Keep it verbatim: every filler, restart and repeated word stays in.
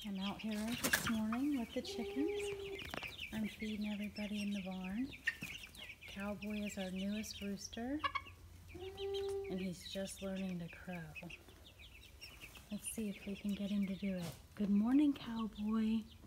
I'm out here this morning with the chickens. I'm feeding everybody in the barn. Cowboy is our newest rooster, and he's just learning to crow. Let's see if we can get him to do it. Good morning, Cowboy.